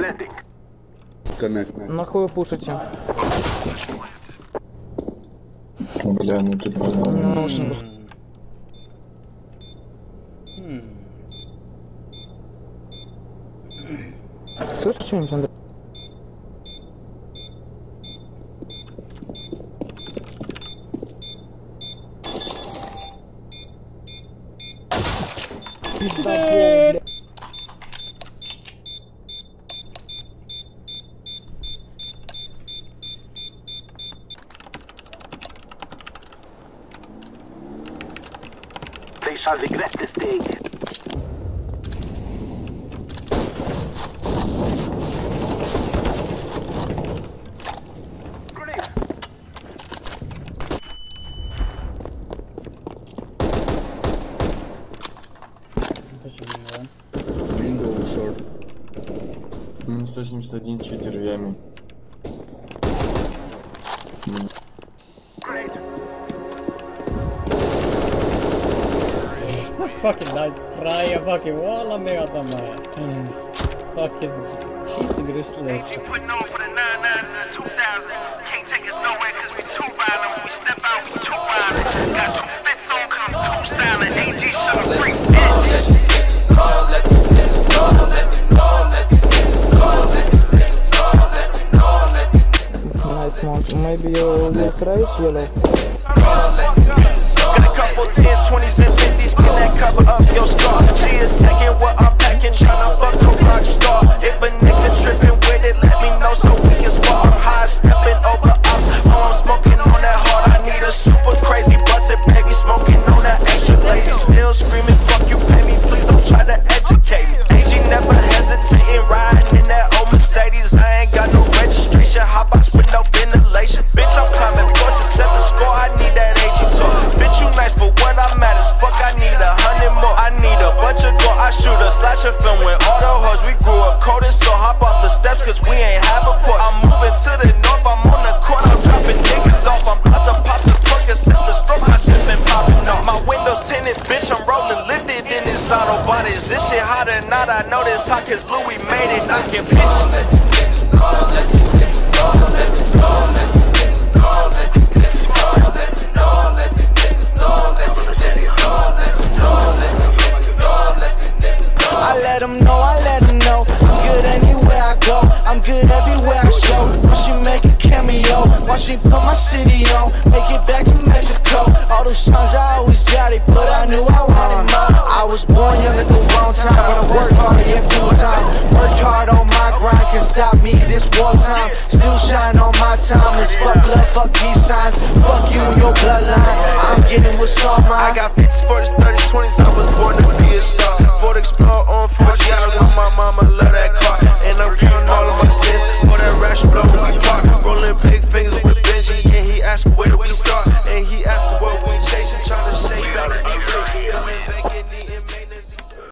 Коннект. Нахуй пушите. Бля, ну ты понял. Слышишь что-нибудь, Андрей? They shall regret this day. Window short. 171 читер в яме. Fucking nice try, jag fucking wallar med att de är fucking cheating rysslet. Putting on for the 99 and the 2000. Can't take us nowhere cause we too violent. When we step out, we too violent. Got two fits on cause I'm too styling. AG should have freaked Nice man. Maybe you'll get right, yellow. Got a couple 10s, 20s, and 50s. Can that cover up your scar? She attacking what I'm packing, tryna fuck a rock star. If a nigga tripping with it, let me know so we can spar. I'm high, stepping over ops. Oh, I'm smoking on that hard. I need a super crazy busted baby, smoking on that extra lazy. Still screaming, fuck you, pay me, please don't try to educate me. AG never hesitating, riding in that old Mercedes. I ain't got no registration, hot box with no ventilation. Bitch, I'm climbing floors to set the score. I need that AG talk. Bitch, you nice for what I matters. Fuck, I need 100 more. I need a bunch of gold. I shoot a slasher film with all the hoes. We grew up cold and so hop off the steps cause we ain't have a port. I'm moving to the north, I'm on the court. I'm dropping niggas off. I'm about to pop the plug since the stroke. My shit been popping off. My windows tinted, bitch. I'm rolling lifted in this Autobot. Is this shit hot or not? I know this hot cause Louis made it. I can pitch I let them know, I'm good anywhere I go, I'm good everywhere I show. Why she make a cameo, why she put my city on, make it back to Mexico. All those songs I always jotted, but I knew I wanted more. I was born young at the wrong time, but I worked hard and full time. Worked hard on my grind, can stop me this wartime. Still shine on my time, it's fuck love, fuck peace signs. Fuck you and your bloodline, I'm getting what's on mine. I got 50s, 40s, 30s, 20s, I was born to be a star.